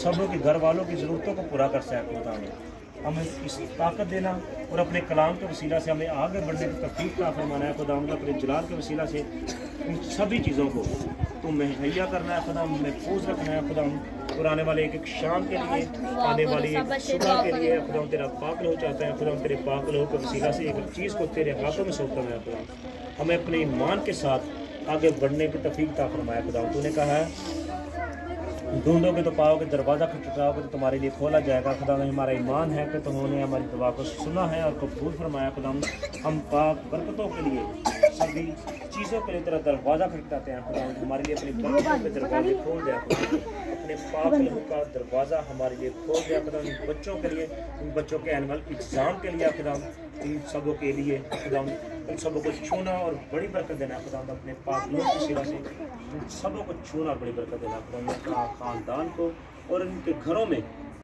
सबों के घर वालों की ज़रूरतों को पूरा कर सके खुदा हमें इस ताकत देना और अपने कलाम के वसीला से हमें आगे बढ़ने की तौफीक अता फरमाना है खुदा। अपने जलाल के वसीला से इन सभी चीज़ों को तो मुहैया करना है खुदा, महफूज रखना है खुदा। और आने वाले एक शाम के लिए, आने वाली एक सुबह के लिए खुदा तेरा पाक लो चाहता है खुदा। तेरे पाक लो के वसीला से एक चीज़ को तेरे हाथों में सौंपता है खुदा। हमें अपने ईमान के साथ आगे बढ़ने की तौफीक अता फरमाया खुदा। तूने कहा है ढूंढोगे तो पाओगे, दरवाज़ा खटखटाओगे तो तुम्हारे लिए खोला जाएगा खुदा। हमारा ईमान है कि तुमने हमारी दुआ को सुना है और कबूल फरमाया खुदा। हम पाक बरकतों के लिए, सभी चीज़ों के लिए तेरा दरवाज़ा खटखटाते हैं खुदा। हमारे लिए अपनी बरकतों के दरवाजे खोल दिया खुदा। अपने पाक का दरवाज़ा हमारे लिए खोल दिया खुदा। इन बच्चों के लिए, इन बच्चों के एनुअल एग्ज़ाम के लिए खुदा, इन सबों के लिए खुदा उन सबों को छूना और बड़ी बरकत देना खुदा। अपने पाक लोग की सेवा से उन सबों को छूना और बड़ी बरकत देना खुदा। उनका ख़ानदान को और उनके घरों में